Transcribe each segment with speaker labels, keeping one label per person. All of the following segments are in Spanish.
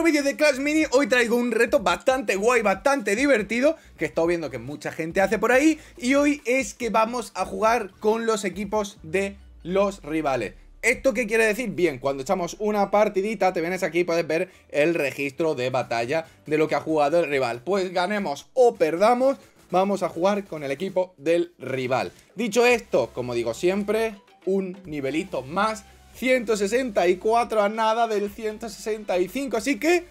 Speaker 1: Otro vídeo de Clash Mini. Hoy traigo un reto bastante guay, bastante divertido, que he estado viendo que mucha gente hace por ahí. Y hoy es que vamos a jugar con los equipos de los rivales. ¿Esto qué quiere decir? Bien, cuando echamos una partidita, te vienes aquí y puedes ver el registro de batalla de lo que ha jugado el rival. Pues ganemos o perdamos, vamos a jugar con el equipo del rival. Dicho esto, como digo siempre, un nivelito más. 164 a nada del 165, así que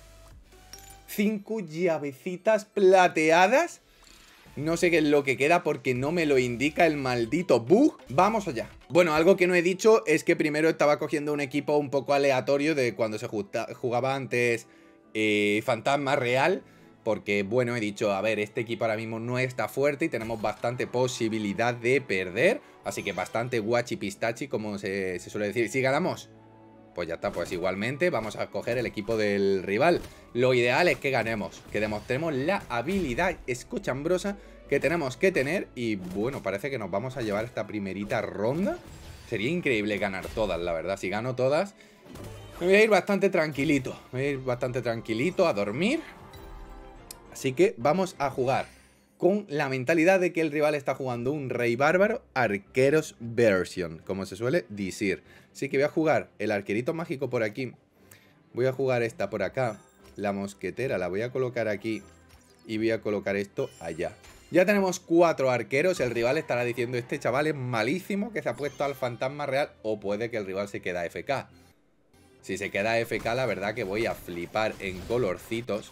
Speaker 1: 5 llavecitas plateadas. No sé qué es lo que queda porque no me lo indica el maldito bug. Vamos allá. Bueno, algo que no he dicho es que primero estaba cogiendo un equipo un poco aleatorio de cuando se jugaba antes Fantasma Real. Porque, bueno, he dicho, a ver, este equipo ahora mismo no está fuerte y tenemos bastante posibilidad de perder. Así que bastante guachi pistachi, como se suele decir. Si ganamos, pues ya está, pues igualmente vamos a coger el equipo del rival. Lo ideal es que ganemos, que demostremos la habilidad escuchambrosa que tenemos que tener. Y bueno, parece que nos vamos a llevar esta primerita ronda. Sería increíble ganar todas, la verdad. Si gano todas, me voy a ir bastante tranquilito. Me voy a ir bastante tranquilito a dormir. Así que vamos a jugar con la mentalidad de que el rival está jugando un Rey Bárbaro Arqueros Version, como se suele decir. Así que voy a jugar el arquerito mágico por aquí. Voy a jugar esta por acá. La mosquetera la voy a colocar aquí. Y voy a colocar esto allá. Ya tenemos 4 arqueros. El rival estará diciendo, este chaval es malísimo, que se ha puesto al fantasma real. O puede que el rival se quede AFK. Si se queda AFK, la verdad que voy a flipar en colorcitos.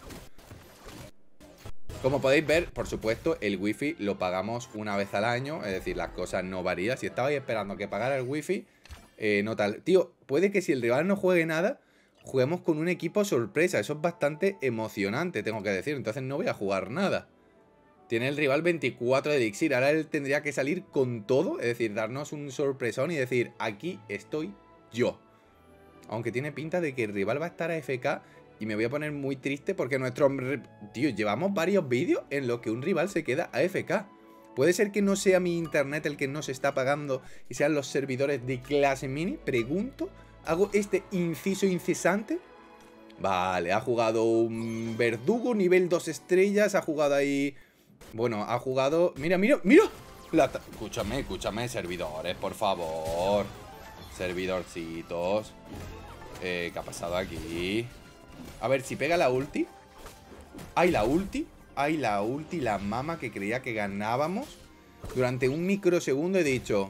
Speaker 1: Como podéis ver, por supuesto, el wifi lo pagamos una vez al año. Es decir, las cosas no varían. Si estabais esperando que pagara el wifi, no tal. Tío, puede que si el rival no juegue nada, juguemos con un equipo sorpresa. Eso es bastante emocionante, tengo que decir. Entonces no voy a jugar nada. Tiene el rival 24 de elixir. Ahora él tendría que salir con todo. Es decir, darnos un sorpresón y decir, aquí estoy yo. Aunque tiene pinta de que el rival va a estar AFK. Y me voy a poner muy triste porque nuestro... Tío, llevamos varios vídeos en los que un rival se queda AFK. ¿Puede ser que no sea mi internet el que no se está pagando y sean los servidores de Clash Mini? Pregunto. ¿Hago este inciso incesante? Vale, ha jugado un verdugo nivel 2 estrellas. Ha jugado ahí... Bueno, ha jugado... Mira, mira, mira. Escúchame, escúchame, servidores, por favor. Servidorcitos. ¿Qué ha pasado aquí? A ver, si pega la ulti. ¡Ay, la ulti! ¡Ay, la ulti! La mama que creía que ganábamos. Durante un microsegundo he dicho,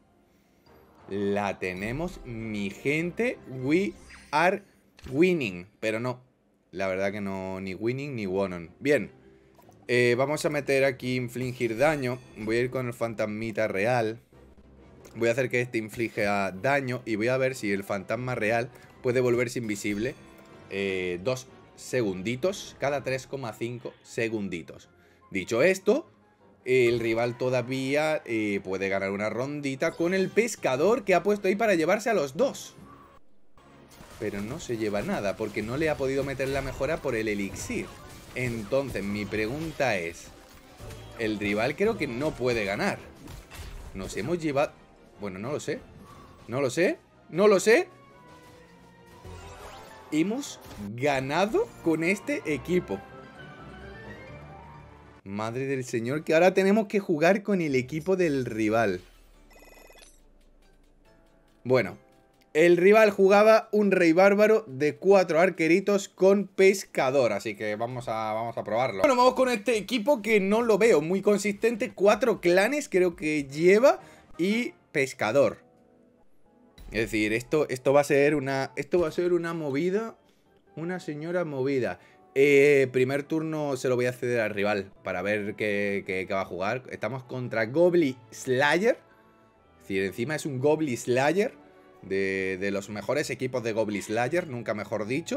Speaker 1: la tenemos, mi gente. We are winning. Pero no, la verdad que no, ni winning ni won. Bien, vamos a meter aquí infligir daño. Voy a ir con el fantasmita real. Voy a hacer que este inflige daño. Y voy a ver si el fantasma real puede volverse invisible 2 segunditos cada 3,5 segunditos. Dicho esto, el rival todavía puede ganar una rondita con el pescador que ha puesto ahí para llevarse a los dos. Pero no se lleva nada porque no le ha podido meter la mejora por el elixir. Entonces mi pregunta es, el rival creo que no puede ganar. Nos hemos llevado... Bueno, no lo sé. No lo sé. No lo sé. Hemos ganado con este equipo. Madre del señor, que ahora tenemos que jugar con el equipo del rival. Bueno, el rival jugaba un rey bárbaro de 4 arqueritos con pescador. Así que vamos a probarlo. Bueno, vamos con este equipo que no lo veo muy consistente. 4 clanes creo que lleva y pescador. Es decir, esto va a ser una movida. Una señora movida. Primer turno se lo voy a ceder al rival para ver qué va a jugar. Estamos contra Goblin Slayer. Es decir, encima es un Goblin Slayer. De los mejores equipos de Goblin Slayer, nunca mejor dicho.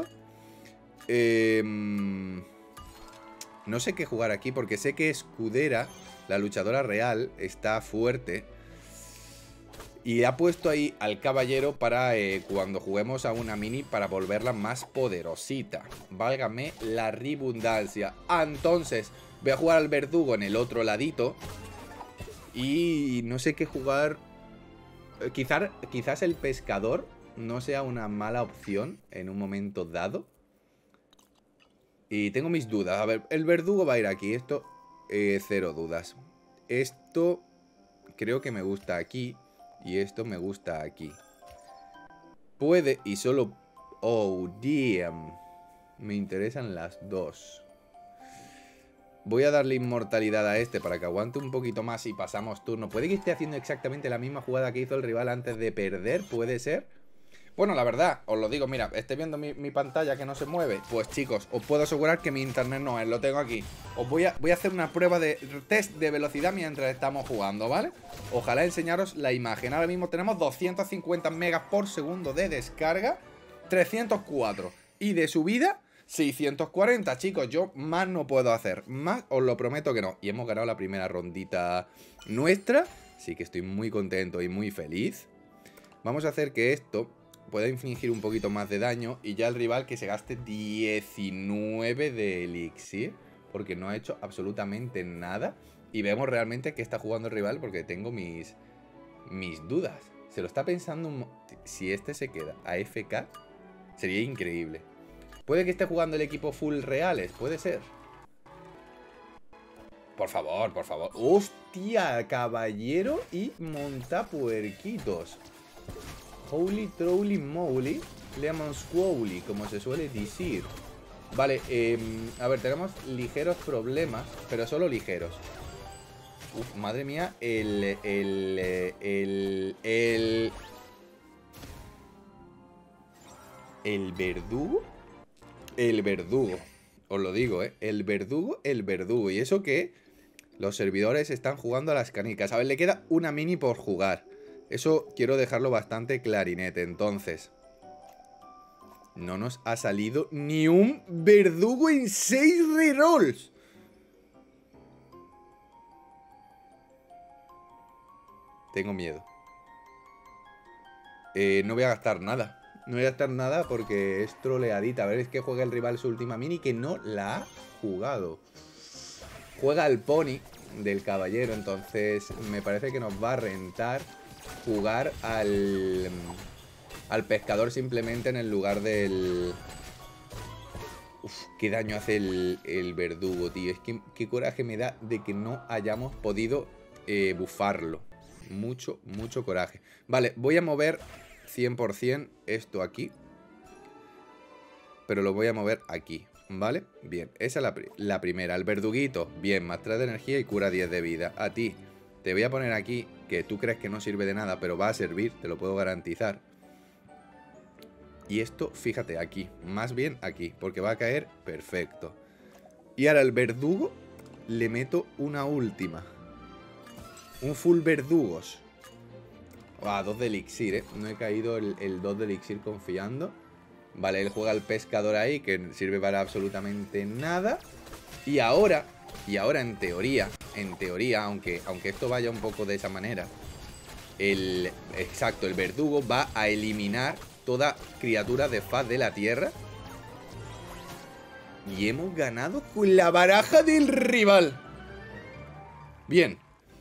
Speaker 1: No sé qué jugar aquí porque sé que Escudera, la luchadora real, está fuerte. Y ha puesto ahí al caballero para cuando juguemos a una mini para volverla más poderosita. Válgame la redundancia. Entonces voy a jugar al verdugo en el otro ladito. Y no sé qué jugar. Quizás el pescador no sea una mala opción en un momento dado. Y tengo mis dudas. A ver, el verdugo va a ir aquí. Esto, cero dudas. Esto creo que me gusta aquí. Y esto me gusta aquí. Puede y solo... Oh, damn. Me interesan las dos. Voy a darle inmortalidad a este para que aguante un poquito más y pasamos turno. ¿Puede que esté haciendo exactamente la misma jugada que hizo el rival antes de perder? ¿Puede ser? Bueno, la verdad, os lo digo, mira, estáis viendo mi pantalla que no se mueve. Pues chicos, os puedo asegurar que mi internet no es, lo tengo aquí. Voy a hacer una prueba de test de velocidad mientras estamos jugando, ¿vale? Ojalá enseñaros la imagen. Ahora mismo tenemos 250 megas por segundo de descarga, 304. Y de subida, 640, chicos. Yo más no puedo hacer, más os lo prometo que no. Y hemos ganado la primera rondita nuestra, así que estoy muy contento y muy feliz. Vamos a hacer que esto pueda infligir un poquito más de daño y ya el rival que se gaste 19 de elixir, porque no ha hecho absolutamente nada. Y vemos realmente que está jugando el rival, porque tengo mis dudas. Se lo está pensando si este se queda AFK, sería increíble. Puede que esté jugando el equipo full reales, puede ser. Por favor, por favor. ¡Hostia! Caballero y montapuerquitos. Holy Trolly Moly, Lemon Squally, como se suele decir. Vale, a ver, tenemos ligeros problemas, pero solo ligeros. Uf, madre mía, el verdugo. El verdugo, os lo digo, el verdugo. Y eso que los servidores están jugando a las canicas. A ver, le queda una mini por jugar. Eso quiero dejarlo bastante clarinete. Entonces, no nos ha salido ni un verdugo en 6 rerolls. Tengo miedo. No voy a gastar nada. No voy a gastar nada porque es troleadita. A ver, es que juega el rival su última mini que no la ha jugado. Juega el pony del caballero, entonces me parece que nos va a rentar jugar al pescador simplemente en el lugar del... Uf, qué daño hace el verdugo, tío. Es que qué coraje me da de que no hayamos podido bufarlo. Mucho, mucho coraje. Vale, voy a mover 100% esto aquí. Pero lo voy a mover aquí, ¿vale? Bien, esa es la primera. El verduguito, bien, más 3 de energía y cura 10 de vida. A ti, te voy a poner aquí, que tú crees que no sirve de nada, pero va a servir, te lo puedo garantizar. Y esto, fíjate, aquí, más bien aquí, porque va a caer perfecto. Y ahora el verdugo le meto una última. Un full verdugos. 2 de elixir, ¿eh? No he caído el 2 de elixir confiando. Vale, él juega al pescador ahí, que sirve para absolutamente nada. Y ahora en teoría, aunque esto vaya un poco de esa manera, exacto, el verdugo va a eliminar toda criatura de faz de la tierra. Y hemos ganado con la baraja del rival. Bien.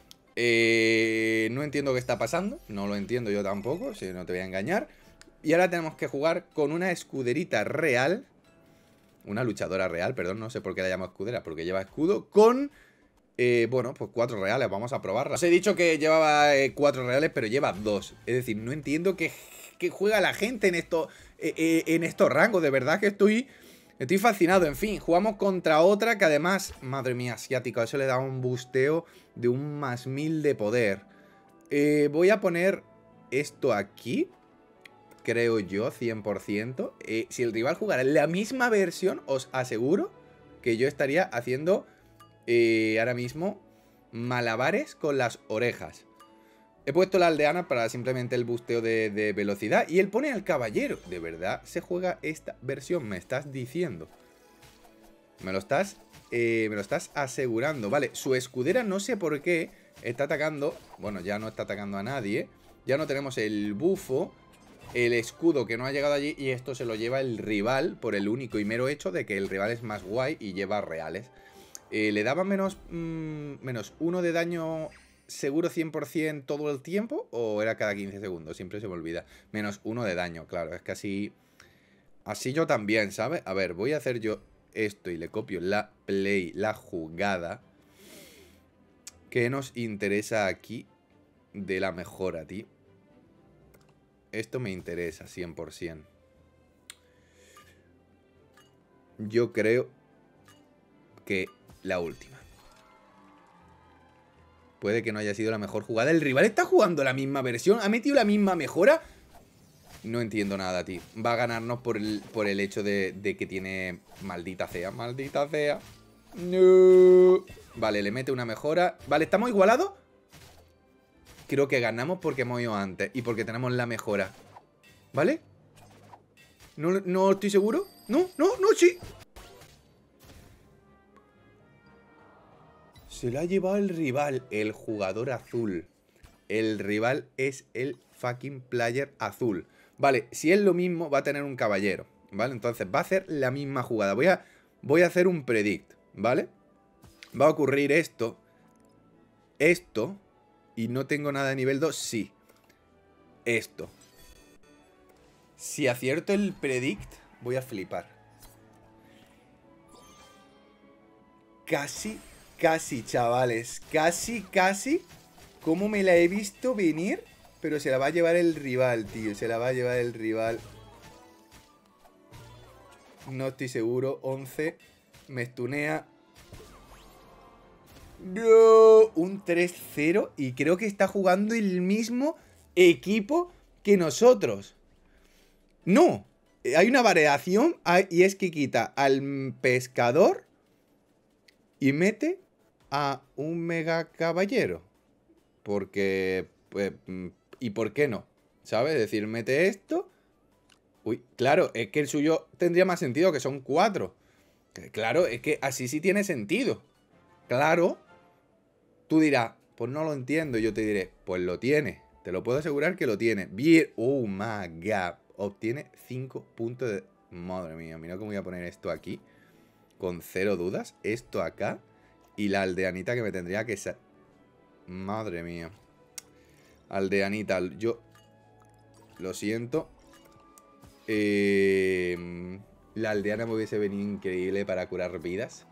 Speaker 1: No entiendo qué está pasando. No lo entiendo yo tampoco, si no te voy a engañar. Y ahora tenemos que jugar con una escuderita real. Una luchadora real, perdón, no sé por qué la llamo escudera, porque lleva escudo con... bueno, pues 4 reales, vamos a probarla. Os he dicho que llevaba 4 reales, pero lleva 2. Es decir, no entiendo qué juega la gente en estos rangos. De verdad que estoy fascinado. En fin, jugamos contra otra que además... Madre mía, asiática, eso le da un busteo de un más 1000 de poder. Voy a poner esto aquí, creo yo, 100%. Si el rival jugara la misma versión, os aseguro que yo estaría haciendo ahora mismo malabares con las orejas. He puesto la aldeana para simplemente el busteo de velocidad. Y él pone al caballero. ¿De verdad se juega esta versión? ¿Me estás diciendo? Me lo estás asegurando. Vale, su escudera no sé por qué está atacando. Bueno, ya no está atacando a nadie. Ya no tenemos el bufo, el escudo que no ha llegado allí. Y esto se lo lleva el rival por el único y mero hecho de que el rival es más guay y lleva reales. ¿Le daba menos 1 de daño seguro 100% todo el tiempo? ¿O era cada 15 segundos? Siempre se me olvida. Menos 1 de daño, claro. Es que así yo también, ¿sabes? A ver, voy a hacer yo esto y le copio la play, la jugada. ¿Qué nos interesa aquí de la mejora, tío? Esto me interesa 100%. Yo creo que la última. Puede que no haya sido la mejor jugada. ¿El rival está jugando la misma versión? ¿Ha metido la misma mejora? No entiendo nada, tío. Va a ganarnos por el hecho de que tiene... Maldita sea, maldita sea. No. Vale, le mete una mejora. Vale, ¿estamos igualados? Creo que ganamos porque hemos ido antes y porque tenemos la mejora. ¿Vale? No estoy seguro. No, sí. Se lo ha llevado el rival, el jugador azul. El rival es el fucking player azul. Vale, si es lo mismo, va a tener un caballero, ¿vale? Entonces va a hacer la misma jugada. Voy a hacer un predict, ¿vale? Va a ocurrir esto. Esto. Y no tengo nada de nivel 2, sí. Esto. Si acierto el predict, voy a flipar. Casi, chavales. Casi. ¿Cómo me la he visto venir? Pero se la va a llevar el rival, tío. Se la va a llevar el rival. No estoy seguro. 11. Me stunea. No. Un 3-0. Y creo que está jugando el mismo equipo que nosotros. No. Hay una variación. Y es que quita al pescador y mete a un mega caballero. Porque... Pues, ¿y por qué no? ¿Sabes? Es decir, mete esto. Uy, claro, es que el suyo tendría más sentido, que son 4. Claro, es que así sí tiene sentido. Claro. Tú dirás, pues no lo entiendo. Yo te diré, pues lo tiene. Te lo puedo asegurar que lo tiene. Bien. Oh my god. Obtiene 5 puntos de... Madre mía, mira cómo voy a poner esto aquí. Con 0 dudas. Esto acá. Y la aldeanita que me tendría que... Madre mía. Aldeanita, yo lo siento. La aldeana me hubiese venido increíble para curar vidas.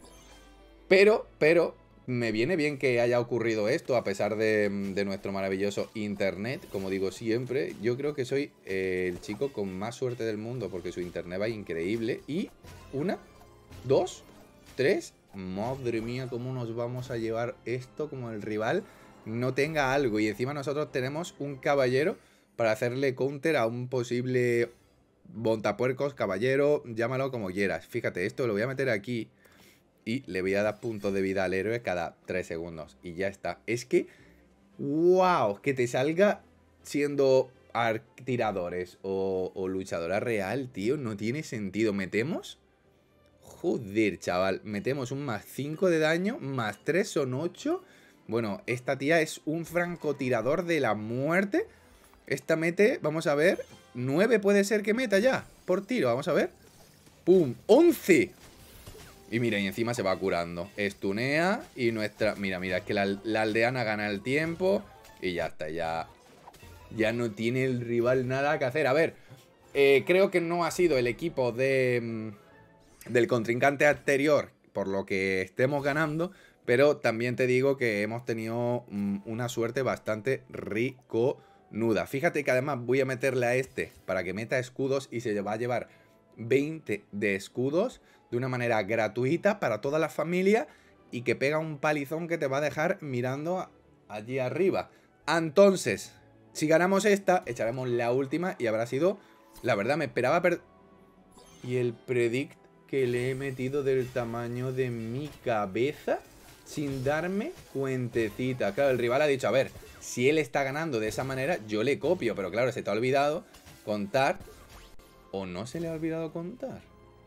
Speaker 1: Pero, me viene bien que haya ocurrido esto a pesar de nuestro maravilloso internet. Como digo siempre, yo creo que soy el chico con más suerte del mundo porque su internet va increíble. Y 1, 2, 3. Madre mía, cómo nos vamos a llevar esto como el rival no tenga algo. Y encima nosotros tenemos un caballero para hacerle counter a un posible montapuercos, caballero, llámalo como quieras. Fíjate, esto lo voy a meter aquí y le voy a dar puntos de vida al héroe cada 3 segundos. Y ya está. Es que, wow, que te salga siendo tiradores o luchadora real, tío, no tiene sentido. ¿Metemos? Joder, chaval, metemos un más 5 de daño, más 3 son 8. Bueno, esta tía es un francotirador de la muerte. Esta mete, vamos a ver, 9 puede ser que meta ya, por tiro, vamos a ver. ¡Pum! ¡11! Y mira, y encima se va curando. Estunea y nuestra... Mira, es que la aldeana gana el tiempo y ya está, ya no tiene el rival nada que hacer. A ver, creo que no ha sido el equipo del contrincante anterior por lo que estemos ganando... Pero también te digo que hemos tenido una suerte bastante riconuda. Fíjate que además voy a meterle a este para que meta escudos y se va a llevar 20 de escudos de una manera gratuita para toda la familia y que pega un palizón que te va a dejar mirando allí arriba. Entonces, si ganamos esta, echaremos la última y habrá sido... La verdad, me esperaba y el predict que le he metido del tamaño de mi cabeza... Sin darme cuentecita. Claro, el rival ha dicho, a ver, si él está ganando de esa manera, yo le copio. Pero claro, se te ha olvidado contar. ¿O no se le ha olvidado contar?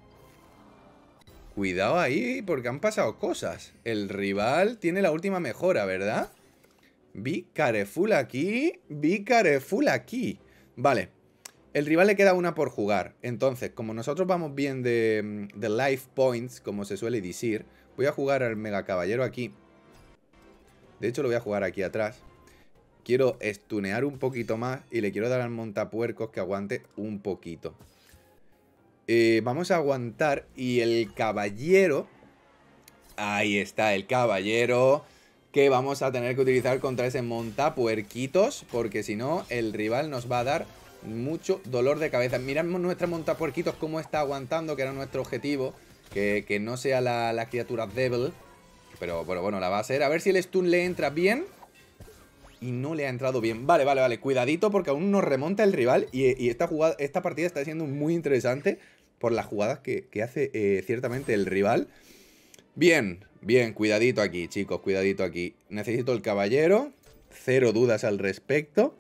Speaker 1: Cuidado ahí, porque han pasado cosas. El rival tiene la última mejora, ¿verdad? Be careful aquí. Be careful aquí. Vale. El rival le queda una por jugar. Entonces, como nosotros vamos bien de life points, como se suele decir... Voy a jugar al mega caballero aquí. De hecho lo voy a jugar aquí atrás. Quiero estunear un poquito más y le quiero dar al montapuercos que aguante un poquito. Vamos a aguantar. Y el caballero... Ahí está el caballero, que vamos a tener que utilizar contra ese montapuerquitos, porque si no, el rival nos va a dar mucho dolor de cabeza. Mirad nuestra montapuerquitos cómo está aguantando, que era nuestro objetivo, que no sea la criatura Devil. Pero bueno, la va a ser. A ver si el stun le entra bien. Y no le ha entrado bien. Vale. Cuidadito porque aún nos remonta el rival. Y esta partida está siendo muy interesante por las jugadas que hace ciertamente el rival. Bien, cuidadito aquí, chicos, cuidadito aquí. Necesito el caballero. Cero dudas al respecto.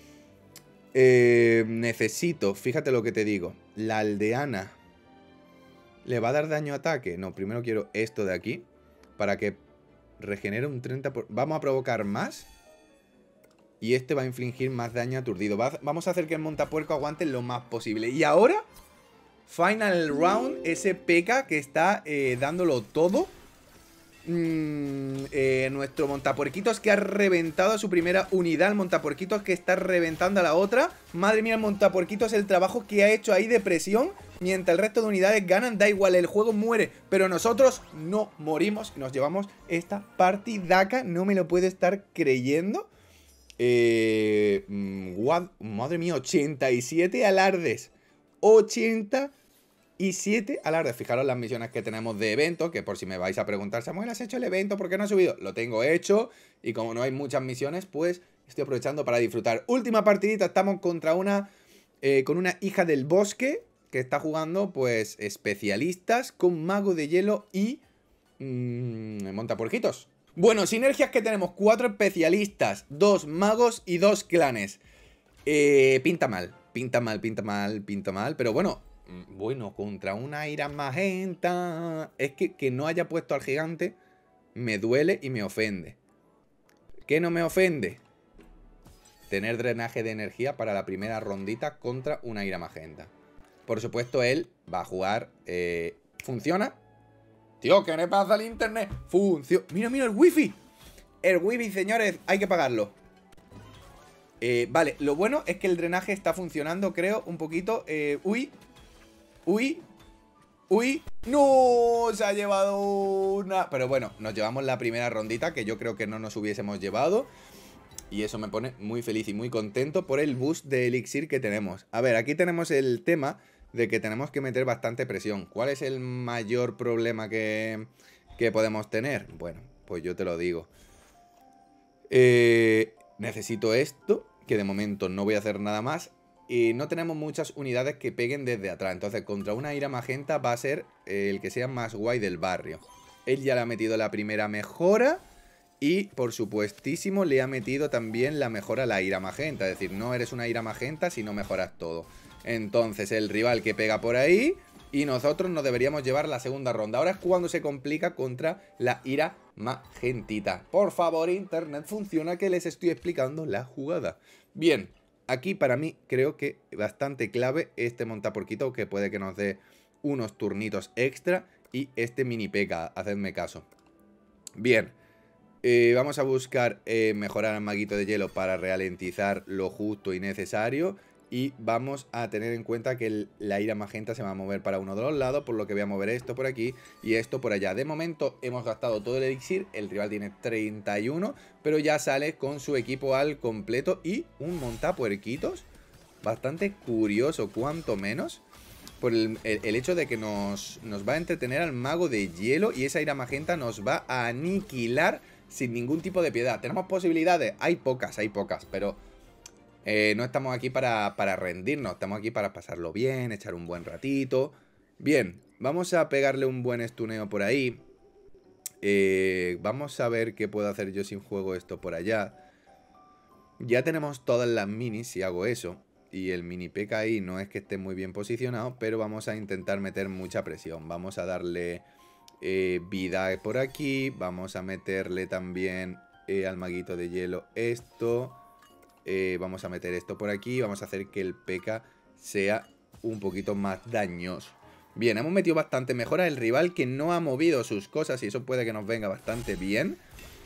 Speaker 1: Necesito, fíjate lo que te digo. La aldeana. ¿Le va a dar daño a ataque? No, primero quiero esto de aquí. Para que regenere un 30%. Vamos a provocar más. Y este va a infligir más daño aturdido. Vamos a hacer que el montapuerco aguante lo más posible. Y ahora, final round, ese P.E.K.K.A que está dándolo todo. Nuestro montapuerquitos que ha reventado a su primera unidad. El montapuerquitos que está reventando a la otra. Madre mía, el montapuerquitos, el trabajo que ha hecho ahí de presión. Mientras el resto de unidades ganan, da igual, el juego muere. Pero nosotros no morimos. Nos llevamos esta partidaca. No me lo puedo estar creyendo. Madre mía, 87 alardes. 87 alardes. Fijaros las misiones que tenemos de evento, que por si me vais a preguntar, Samuel, ¿has hecho el evento? ¿Por qué no has subido? Lo tengo hecho. Y como no hay muchas misiones, pues estoy aprovechando para disfrutar. Última partidita, estamos contra con una hija del bosque que está jugando, pues, especialistas con mago de hielo y montapuerquitos. Bueno, sinergias que tenemos: 4 especialistas, 2 magos y 2 clanes. Pinta mal, pero bueno, contra una ira magenta. Es que no haya puesto al gigante me duele y me ofende. ¿Qué no me ofende? Tener drenaje de energía para la primera rondita contra una ira magenta. Por supuesto, él va a jugar... ¿Funciona? Tío, ¿qué le pasa al internet? Mira, el wifi. El wifi, señores, hay que pagarlo. Vale, lo bueno es que el drenaje está funcionando, creo, un poquito. Uy. ¡No! Se ha llevado una... Pero bueno, nos llevamos la primera rondita, que yo creo que no nos hubiésemos llevado. Y eso me pone muy feliz y muy contento por el boost de elixir que tenemos. A ver, aquí tenemos el tema de que tenemos que meter bastante presión. ¿Cuál es el mayor problema que podemos tener? Bueno, pues yo te lo digo. Necesito esto, que de momento no voy a hacer nada más. Y no tenemos muchas unidades que peguen desde atrás. Entonces contra una ira magenta va a ser el que sea más guay del barrio. Él ya le ha metido la primera mejora. Y por supuestísimo le ha metido también la mejora a la ira magenta. Es decir, no eres una ira magenta si no mejoras todo. Entonces el rival que pega por ahí. Y nosotros nos deberíamos llevar la segunda ronda. Ahora es cuando se complica contra la ira magentita. Por favor, internet, funciona, que les estoy explicando la jugada. Bien, aquí para mí creo que bastante clave este montapuerquito, que puede que nos dé unos turnitos extra. Y este mini P.E.K.K.A, hacedme caso. Bien. Vamos a buscar mejorar al maguito de hielo para ralentizar lo justo y necesario. Y vamos a tener en cuenta que la ira magenta se va a mover para uno de los lados, por lo que voy a mover esto por aquí y esto por allá. De momento hemos gastado todo el elixir, el rival tiene 31, pero ya sale con su equipo al completo y un montapuerquitos. Bastante curioso, cuanto menos, por el hecho de que nos va a entretener al mago de hielo y esa ira magenta nos va a aniquilar sin ningún tipo de piedad. ¿Tenemos posibilidades? Hay pocas, pero no estamos aquí para rendirnos. Estamos aquí para pasarlo bien, echar un buen ratito. Bien, vamos a pegarle un buen estuneo por ahí. Vamos a ver qué puedo hacer yo si juego esto por allá. Ya tenemos todas las minis si hago eso. Y el mini P.E.K.K.A ahí no es que esté muy bien posicionado, pero vamos a intentar meter mucha presión. Vamos a darle... vida por aquí. Vamos a meterle también al maguito de hielo esto. Vamos a meter esto por aquí. Vamos a hacer que el P.E.K.K.A sea un poquito más dañoso. Bien, hemos metido bastante mejora. El rival que no ha movido sus cosas, y eso puede que nos venga bastante bien.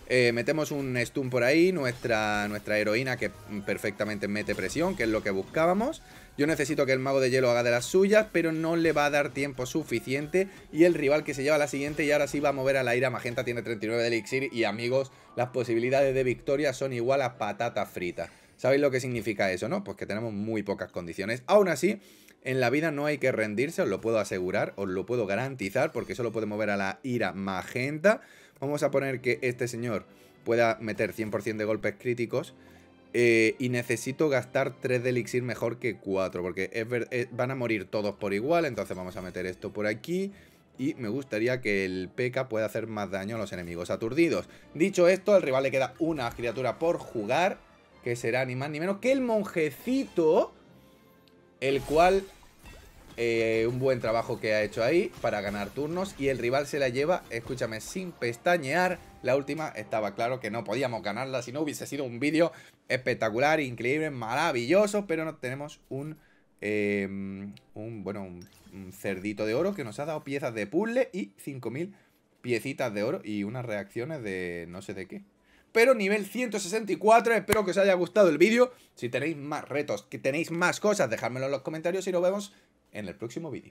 Speaker 1: Metemos un stun por ahí, nuestra heroína que perfectamente mete presión, que es lo que buscábamos. Yo necesito que el mago de hielo haga de las suyas, pero no le va a dar tiempo suficiente. Y el rival que se lleva la siguiente y ahora sí va a mover a la ira magenta, tiene 39 de elixir. Y amigos, las posibilidades de victoria son igual a patata frita. ¿Sabéis lo que significa eso, no? Pues que tenemos muy pocas condiciones. Aún así, en la vida no hay que rendirse, os lo puedo asegurar, os lo puedo garantizar, porque solo puede mover a la ira magenta. Vamos a poner que este señor pueda meter 100% de golpes críticos. Y necesito gastar 3 de elixir mejor que 4, porque van a morir todos por igual. Entonces vamos a meter esto por aquí. Y me gustaría que el P.K. pueda hacer más daño a los enemigos aturdidos. Dicho esto, al rival le queda una criatura por jugar, que será ni más ni menos que el monjecito, el cual... un buen trabajo que ha hecho ahí para ganar turnos. Y el rival se la lleva, escúchame, sin pestañear. La última estaba claro que no podíamos ganarla si no hubiese sido un vídeo espectacular, increíble, maravilloso. Pero no tenemos un cerdito de oro que nos ha dado piezas de puzzle y 5000 piecitas de oro y unas reacciones de no sé de qué. Pero nivel 164, espero que os haya gustado el vídeo. Si tenéis más retos, que tenéis más cosas, dejádmelo en los comentarios y nos vemos en el próximo vídeo.